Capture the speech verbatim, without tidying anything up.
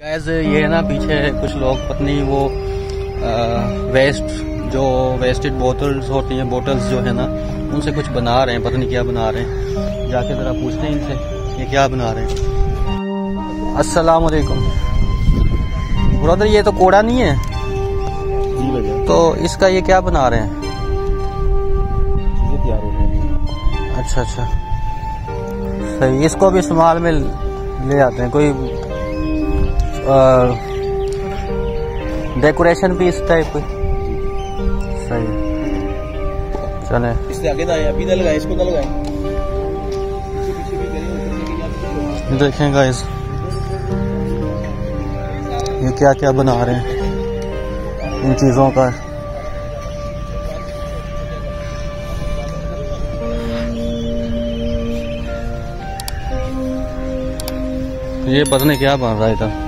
Guys ये है ना, पीछे कुछ लोग पत्नी वो आ, वेस्ट जो वेस्टेड बोतल्स होती हैं, बोतल्स जो है ना, उनसे कुछ बना रहे हैं, पता नहीं क्या बना रहे हैं। जाके जरा पूछते हैं इनसे ये क्या बना रहे हैं। अस्सलाम वालेकुम ब्रदर, ये तो कोड़ा नहीं है तो इसका ये क्या बना रहे हैं? तैयार हो गया। अच्छा अच्छा सही, इसको भी इस्तेमाल में ले आते हैं, कोई डेकोरेशन पीस टाइप कोई। सही चले, इससे आगे ना अभी ना लगाए, इसको ना लगाए। देखें गाइस ये क्या क्या बना रहे हैं इन चीजों का। ये पता नहीं क्या बन रहा है था।